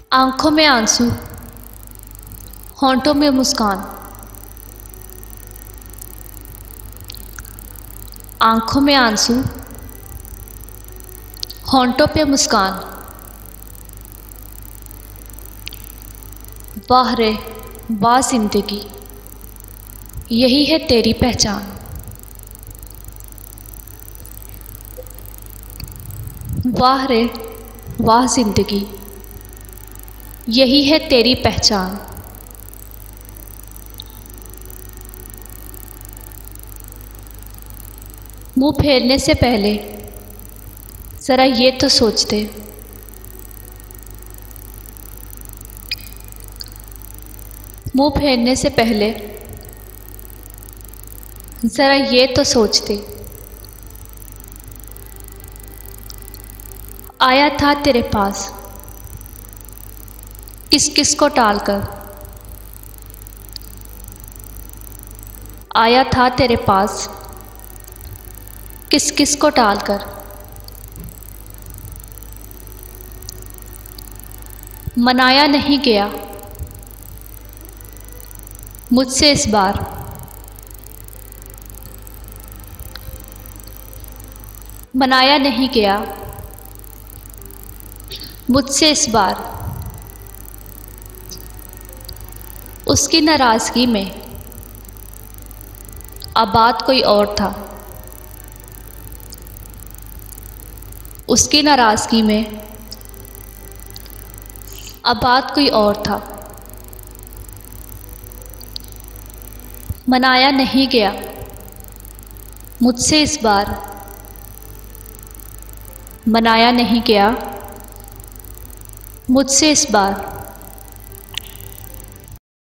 आंखों में आंसू, होंठों में मुस्कान। आंखों में आंसू, होंठों पे मुस्कान। वाह रे वाह जिंदगी, यही है तेरी पहचान। वाह रे वाह जिंदगी, यही है तेरी पहचान। मुंह फेरने से पहले ज़रा ये तो सोचते, मुंह फेरने से पहले ज़रा ये तो सोचते। आया था तेरे पास किस किस को टालकर, आया था तेरे पास किस किस को टालकर। मनाया नहीं गया मुझसे इस बार, मनाया नहीं गया मुझसे इस बार। उसकी नाराज़गी में अब बात कोई और था, उसकी नाराज़गी में अब बात कोई और था। मनाया नहीं गया मुझसे इस बार, मनाया नहीं गया मुझसे इस बार।